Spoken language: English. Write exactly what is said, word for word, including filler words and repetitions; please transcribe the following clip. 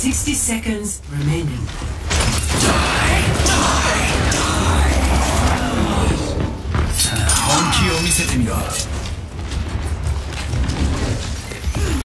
sixty seconds remaining. Die, die. 本気を見せてみろ。